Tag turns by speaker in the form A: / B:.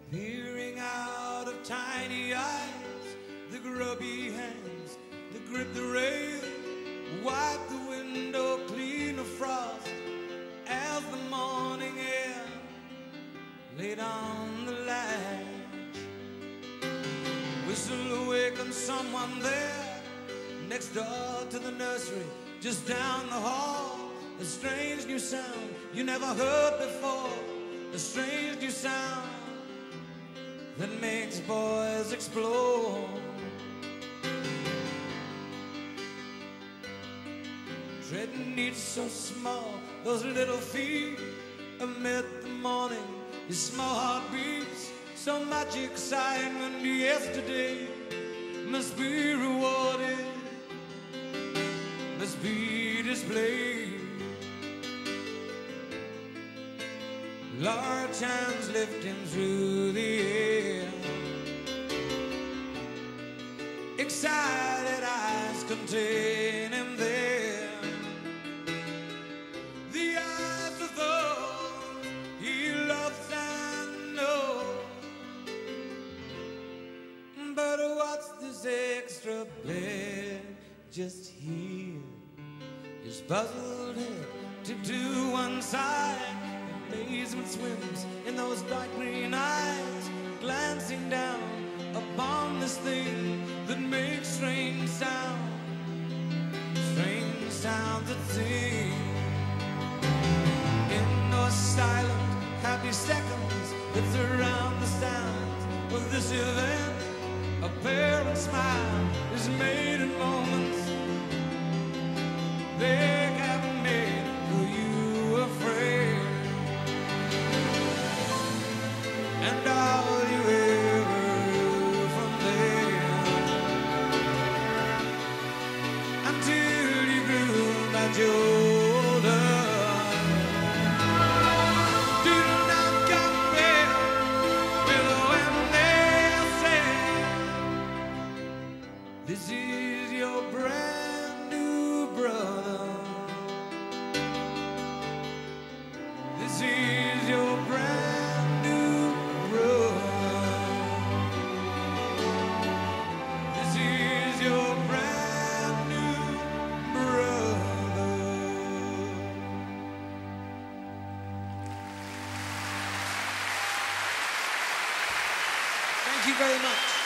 A: peering out of tiny eyes, the grubby hands that grip the rail, wipe the window clean of frost as the morning air laid on the latch. Whistle awaken someone there, next door to the nursery, just down the hall. A strange new sound you never heard before, a strange new sound that makes boys explore. Treading neat so small, those little feet amid the morning, his small heart beats, so much excitement yesterday must be rewarded, must be displayed. Large hands lifting through the air, excited eyes contain him there, the eyes of those he loves and knows. But what's this extra bed just here? His puzzled head tipped to one side, amazement swims in those dark green eyes, glancing down upon this thing that makes strange sounds that sing. In those silent, happy seconds that surround the sounds of this event, a parent's smile is made in moments they haven't made for you afraid. And all you ever do from there until you grew much older, do not compare with when they say this is your brand new brother, this is your brand new brother, this is your brand new brother. Thank you very much.